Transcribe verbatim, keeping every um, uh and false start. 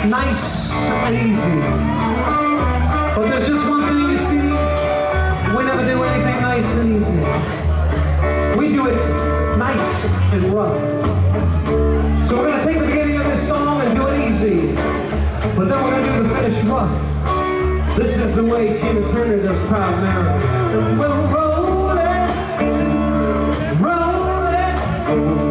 nice and easy. But there's just one thing, you see, we never do anything nice and easy. We do it nice and rough. So we're going to take the beginning of this song and do it easy, but then we're going to do the finish rough. This is the way Tina Turner does Proud Mary. We'll roll it, roll it.